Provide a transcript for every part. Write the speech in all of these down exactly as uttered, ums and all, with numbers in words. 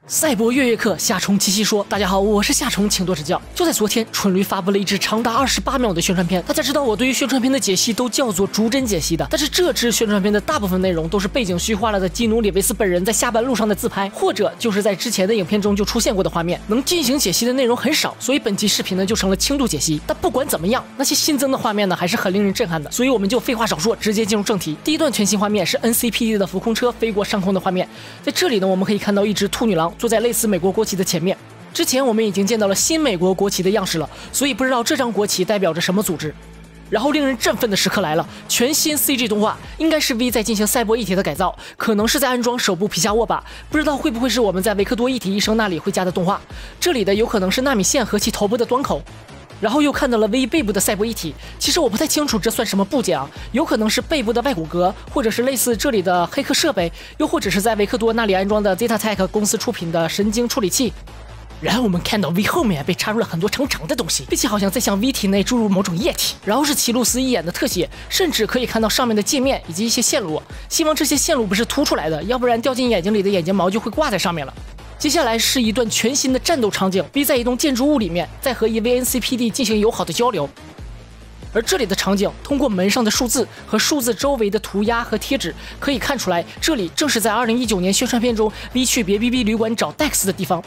赛博月月课夏虫七七说：“大家好，我是夏虫，请多指教。”就在昨天，蠢驴发布了一支长达二十八秒的宣传片。大家知道我对于宣传片的解析都叫做逐帧解析的，但是这支宣传片的大部分内容都是背景虚化了的基努里维斯本人在下班路上的自拍，或者就是在之前的影片中就出现过的画面，能进行解析的内容很少，所以本期视频呢就成了轻度解析。但不管怎么样，那些新增的画面呢还是很令人震撼的，所以我们就废话少说，直接进入正题。第一段全新画面是 N C P D 的浮空车飞过上空的画面，在这里呢我们可以看到一只兔女郎坐在类似美国国旗的前面。之前我们已经见到了新美国国旗的样式了，所以不知道这张国旗代表着什么组织。然后令人振奋的时刻来了，全新 C G 动画应该是 V 在进行赛博一体的改造，可能是在安装手部皮下握把，不知道会不会是我们在维克多一体医生那里会加的动画。这里的有可能是纳米线和其头部的端口。然后又看到了 V 背部的赛博一体，其实我不太清楚这算什么部件啊，有可能是背部的外骨骼，或者是类似这里的黑客设备，又或者是在维克多那里安装的 Zetatech 公司出品的神经处理器。然后我们看到 V 后面被插入了很多长长的东西，并且好像在向 V 体内注入某种液体。然后是奇露斯一眼的特写，甚至可以看到上面的界面以及一些线路，希望这些线路不是凸出来的，要不然掉进眼睛里的眼睫毛就会挂在上面了。接下来是一段全新的战斗场景 ，V 在一栋建筑物里面，在和一位 N C P D 进行友好的交流。而这里的场景，通过门上的数字和数字周围的涂鸦和贴纸，可以看出来，这里正是在二零一九年宣传片中 V 去别 B B 旅馆找 Dex 的地方。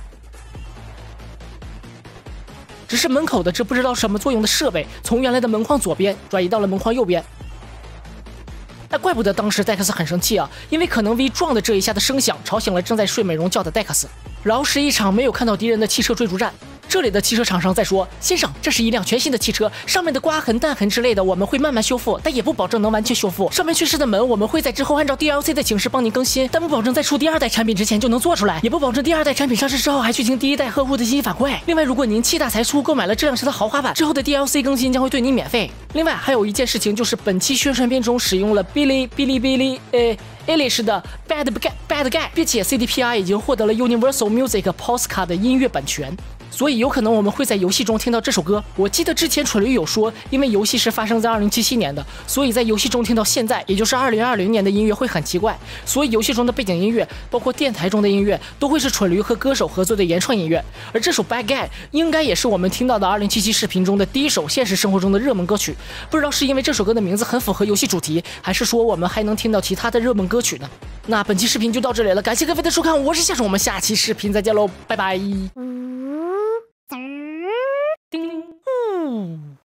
只是门口的这不知道什么作用的设备，从原来的门框左边转移到了门框右边。那怪不得当时戴克斯很生气啊，因为可能 V 撞的这一下的声响吵醒了正在睡美容觉的戴克斯。然后是一场没有看到敌人的汽车追逐战。这里的汽车厂商在说：“先生，这是一辆全新的汽车，上面的刮痕、弹痕之类的我们会慢慢修复，但也不保证能完全修复。上面缺失的门我们会在之后按照 D L C 的形式帮您更新，但不保证在出第二代产品之前就能做出来，也不保证第二代产品上市之后还去经第一代客户的信息反馈。另外，如果您气大才出购买了这辆车的豪华版，之后的 D L C 更新将会对您免费。另外还有一件事情，就是本期宣传片中使用了哔哩哔哩哔哩呃。Eilish 的 Bad Guy Bad Guy， 并且 C D P R 已经获得了 Universal Music Polska 的音乐版权，所以有可能我们会在游戏中听到这首歌。我记得之前蠢驴有说，因为游戏是发生在二零七七年的，所以在游戏中听到现在，也就是二零二零年的音乐会很奇怪。所以游戏中的背景音乐，包括电台中的音乐，都会是蠢驴和歌手合作的原创音乐。而这首 Bad Guy 应该也是我们听到的二零七七视频中的第一首现实生活中的热门歌曲。不知道是因为这首歌的名字很符合游戏主题，还是说我们还能听到其他的热门歌曲呢？那本期视频就到这里了，感谢各位的收看，我是夏虫，我们下期视频再见喽，拜拜。叮。